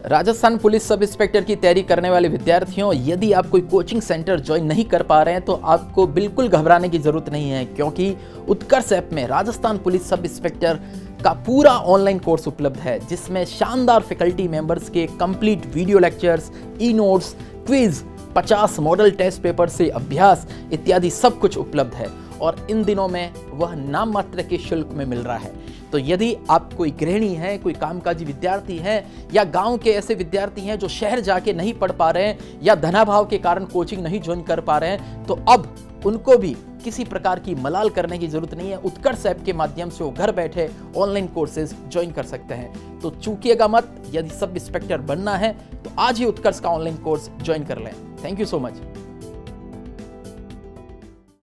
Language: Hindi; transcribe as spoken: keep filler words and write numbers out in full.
राजस्थान पुलिस सब इंस्पेक्टर की तैयारी करने वाले विद्यार्थियों, यदि आप कोई कोचिंग सेंटर ज्वाइन नहीं कर पा रहे हैं तो आपको बिल्कुल घबराने की जरूरत नहीं है, क्योंकि उत्कर्ष ऐप में राजस्थान पुलिस सब इंस्पेक्टर का पूरा ऑनलाइन कोर्स उपलब्ध है, जिसमें शानदार फैकल्टी मेंबर्स के complete video lectures, e notes, quiz, पचास मॉडल टेस्ट पेपर से अभ्यास इत्यादि सब कुछ उपलब्ध है और इन दिनों में वह नाम मात्र के शुल्क में मिल रहा है। तो यदि आप कोई गृहिणी है, कोई कामकाजी विद्यार्थी है या गांव के ऐसे विद्यार्थी हैं जो शहर जाके नहीं पढ़ पा रहे हैं या धनाभाव के कारण कोचिंग नहीं ज्वाइन कर पा रहे हैं, तो अब उनको भी किसी प्रकार की मलाल करने की जरूरत नहीं है। उत्कर्ष ऐप के माध्यम से वो घर बैठे ऑनलाइन कोर्सेज ज्वाइन कर सकते हैं। तो चूकिएगा मत, यदि सब इंस्पेक्टर बनना है तो आज ही उत्कर्ष का ऑनलाइन कोर्स ज्वाइन कर लें। Thank you so much.